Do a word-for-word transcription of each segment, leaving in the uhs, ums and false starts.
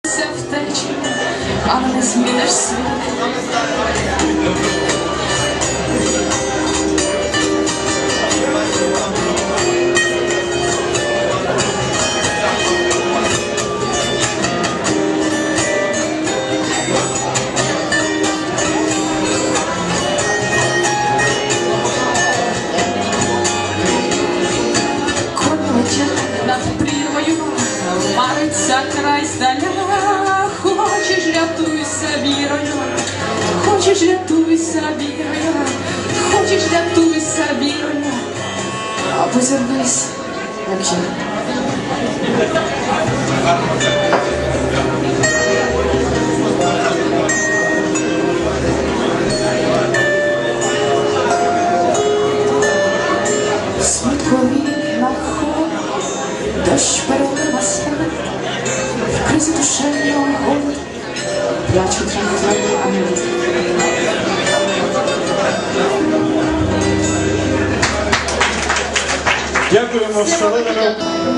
втечі, але не зміниш світ. Мариться край здаля, хочеш рятуйся вірою, хочеш рятуйся вірою, хочеш рятуйся вірою, а позирнись, як я. Світлові на ход, дощ перелива стане, в кризі душевного голоду плачуть твої ангели. Дякуємо шаленому.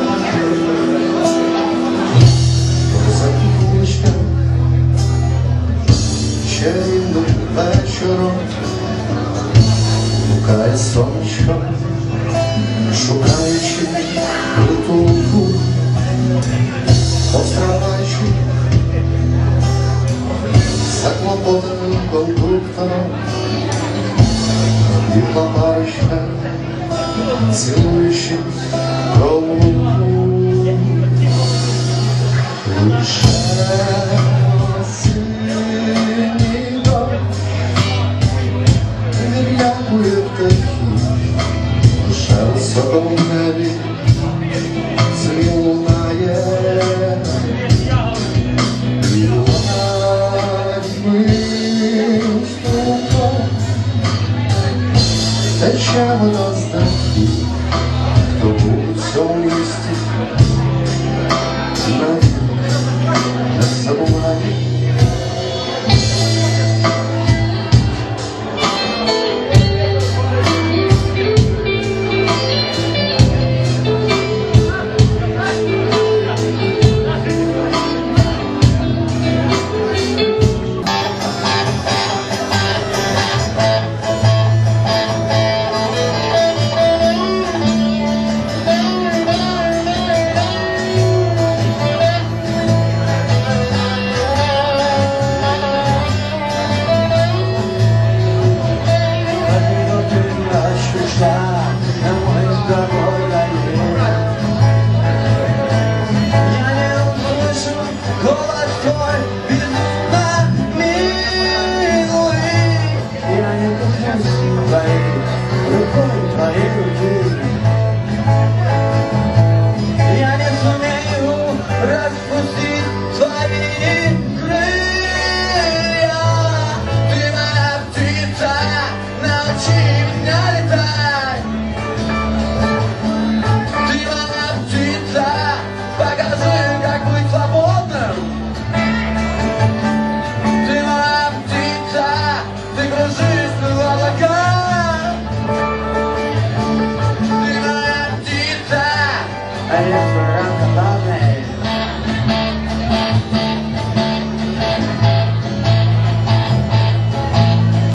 Закінчка чарівним вечором гукає сонечко, шукаючи притулку, остраваючи заклопотаним кондуктором, бідна парочка, цілуючи голову. Лише осінній дощ відлякує птахів, лише у сьомому небі дзвін лунає, і ладьмим стуком тече вода з дахів, хто був у цьому місті, знає. Не забувай. Я не услышу голос твой.